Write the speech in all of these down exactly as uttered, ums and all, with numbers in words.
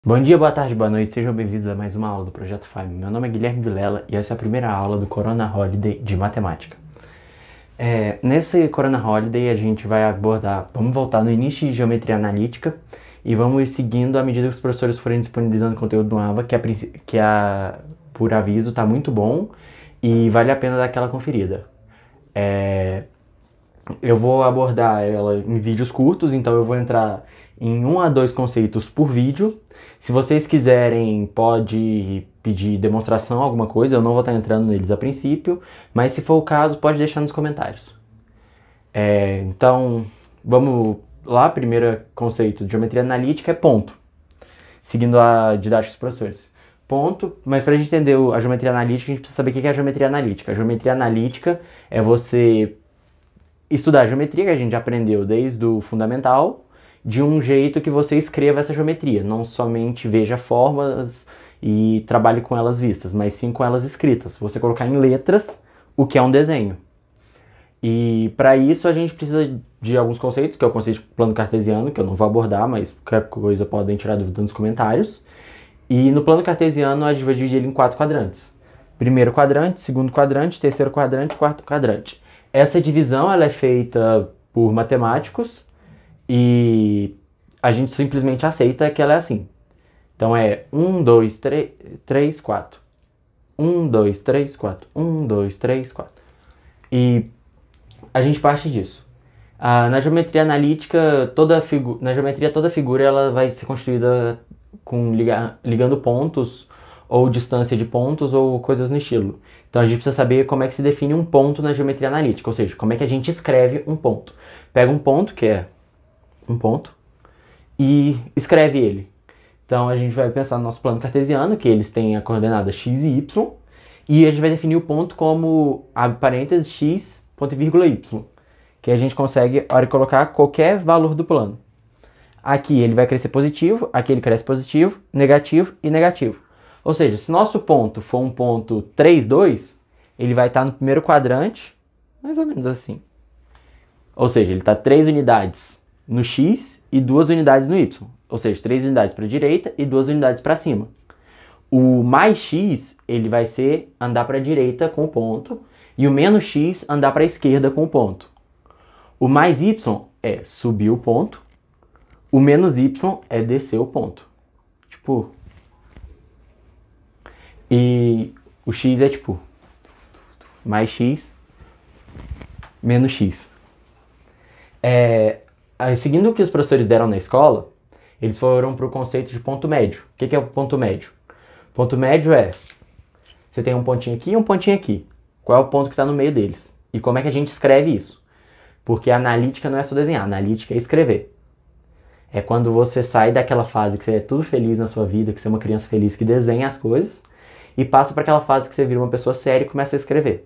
Bom dia, boa tarde, boa noite, sejam bem-vindos a mais uma aula do Projeto Fime. Meu nome é Guilherme Vilela e essa é a primeira aula do Corona Holiday de Matemática. É, nesse Corona Holiday a gente vai abordar, vamos voltar no início de Geometria Analítica e vamos ir seguindo à medida que os professores forem disponibilizando conteúdo no AVA, que, a, que a, por aviso está muito bom e vale a pena dar aquela conferida. É, eu vou abordar ela em vídeos curtos, então eu vou entrar em um a dois conceitos por vídeo. Se vocês quiserem, pode pedir demonstração, alguma coisa, eu não vou estar entrando neles a princípio, mas se for o caso, pode deixar nos comentários. É, então, vamos lá, primeiro conceito de geometria analítica é ponto, seguindo a didática dos professores. Ponto, mas para a gente entender a geometria analítica, a gente precisa saber o que é a geometria analítica. A geometria analítica é você estudar a geometria, que a gente já aprendeu desde o fundamental, de um jeito que você escreva essa geometria, não somente veja formas e trabalhe com elas vistas, mas sim com elas escritas. Você colocar em letras o que é um desenho. E para isso a gente precisa de alguns conceitos, que é o conceito de plano cartesiano, que eu não vou abordar, mas qualquer coisa podem tirar dúvida nos comentários. E no plano cartesiano a gente vai dividir ele em quatro quadrantes. Primeiro quadrante, segundo quadrante, terceiro quadrante, quarto quadrante. Essa divisão ela é feita por matemáticos e a gente simplesmente aceita que ela é assim. Então é um, dois, três, quatro. um, dois, três, quatro. um, dois, três, quatro. E a gente parte disso. Ah, na geometria analítica, toda figu na geometria toda figura ela vai ser construída com liga ligando pontos ou distância de pontos ou coisas no estilo. Então a gente precisa saber como é que se define um ponto na geometria analítica, ou seja, como é que a gente escreve um ponto. Pega um ponto, que é um ponto, e escreve ele. Então a gente vai pensar no nosso plano cartesiano, que eles têm a coordenada x e y, e a gente vai definir o ponto como a parênteses x, ponto e vírgula y, que a gente consegue, a hora de colocar qualquer valor do plano. Aqui ele vai crescer positivo, aqui ele cresce positivo, negativo e negativo. Ou seja, se nosso ponto for um ponto três, dois, ele vai estar no primeiro quadrante, mais ou menos assim. Ou seja, ele está três unidades no x e duas unidades no y. Ou seja, três unidades para a direita e duas unidades para cima. O mais x, ele vai ser andar para a direita com o ponto, e o menos x andar para a esquerda com o ponto. O mais y é subir o ponto, o menos y é descer o ponto. Tipo... E o x é tipo mais x menos x. É, seguindo o que os professores deram na escola, eles foram para o conceito de ponto médio. O que é o ponto médio? Ponto médio é, você tem um pontinho aqui e um pontinho aqui. Qual é o ponto que está no meio deles? E como é que a gente escreve isso? Porque a analítica não é só desenhar, a analítica é escrever. É quando você sai daquela fase que você é tudo feliz na sua vida, que você é uma criança feliz que desenha as coisas, e passa para aquela fase que você vira uma pessoa séria e começa a escrever.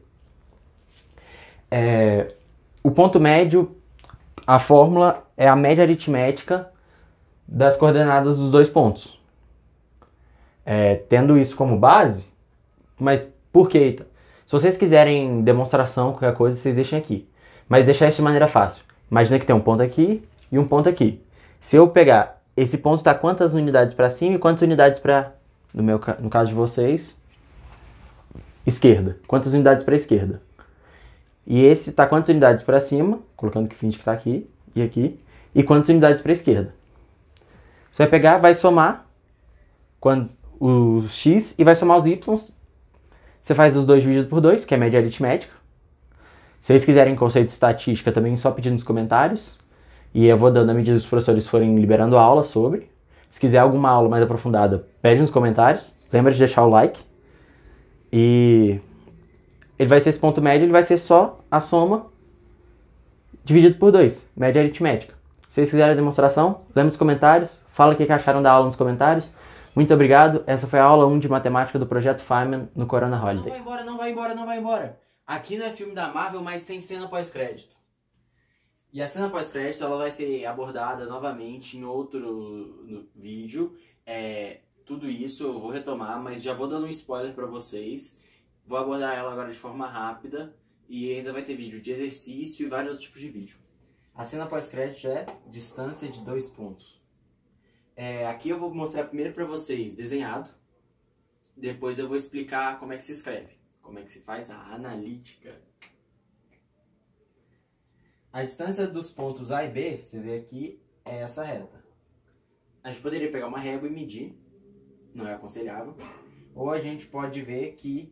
É, o ponto médio, a fórmula é a média aritmética das coordenadas dos dois pontos. É, tendo isso como base, mas por quê? Se vocês quiserem demonstração, qualquer coisa, vocês deixem aqui. Mas deixar isso de maneira fácil. Imagina que tem um ponto aqui e um ponto aqui. Se eu pegar, esse ponto está quantas unidades para cima e quantas unidades para... No, meu, no caso de vocês, esquerda. Quantas unidades para a esquerda? E esse está quantas unidades para cima, colocando que finge que está aqui e aqui, e quantas unidades para a esquerda? Você vai pegar, vai somar quando, o x e vai somar os y. Você faz os dois dividido por dois, que é a média aritmética. Se vocês quiserem conceito de estatística, também só pedir nos comentários. E eu vou dando à medida que os professores forem liberando a aula sobre. Se quiser alguma aula mais aprofundada, pede nos comentários. Lembra de deixar o like. E ele vai ser esse ponto médio, ele vai ser só a soma dividido por dois, média aritmética. Se vocês quiserem a demonstração, lembra nos comentários, fala o que acharam da aula nos comentários. Muito obrigado, essa foi a aula um de matemática do Projeto Feynman no Corona Holiday. Não vai embora, não vai embora, não vai embora. Aqui não é filme da Marvel, mas tem cena pós-crédito. E a cena pós-crédito ela vai ser abordada novamente em outro vídeo. É, tudo isso eu vou retomar, mas já vou dando um spoiler pra vocês. Vou abordar ela agora de forma rápida e ainda vai ter vídeo de exercício e vários outros tipos de vídeo. A cena pós-crédito é distância de dois pontos. É, aqui eu vou mostrar primeiro para vocês desenhado, depois eu vou explicar como é que se escreve, como é que se faz a analítica. A distância dos pontos A e B, você vê aqui, é essa reta. A gente poderia pegar uma régua e medir, não é aconselhável. Ou a gente pode ver que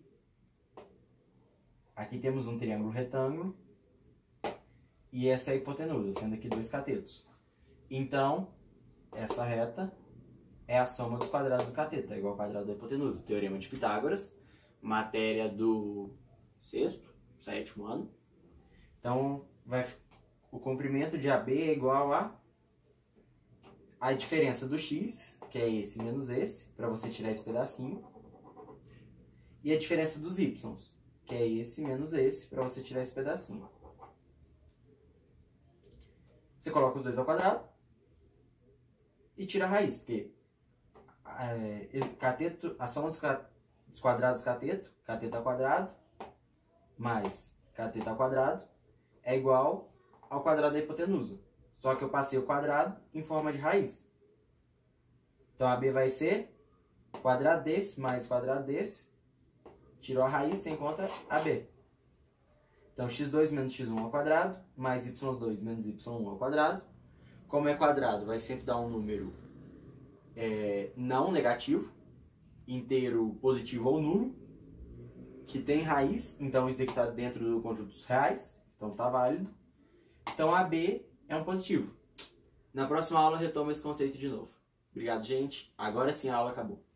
aqui temos um triângulo retângulo e essa é a hipotenusa, sendo aqui dois catetos. Então, essa reta é a soma dos quadrados do cateto, é igual ao quadrado da hipotenusa. Teorema de Pitágoras, matéria do sexto, sétimo ano. Então, vai, o comprimento de A B é igual a a diferença do x, que é esse menos esse, para você tirar esse pedacinho, e a diferença dos y, que é esse menos esse, para você tirar esse pedacinho. Você coloca os dois ao quadrado e tira a raiz, porque é, cateto, a soma dos, dos quadrados do cateto, cateto ao quadrado, mais cateto ao quadrado, é igual ao quadrado da hipotenusa. Só que eu passei o quadrado em forma de raiz. Então, A B vai ser quadrado desse mais quadrado desse. Tirou a raiz, você encontra A B. Então, x dois menos x um ao quadrado, mais y dois menos y um ao quadrado. Como é quadrado, vai sempre dar um número é, não negativo, inteiro positivo ou nulo, que tem raiz. Então, isso daqui está dentro do conjunto dos reais. Então, está válido. Então, A B é um positivo. Na próxima aula eu retomo esse conceito de novo. Obrigado, gente. Agora sim a aula acabou.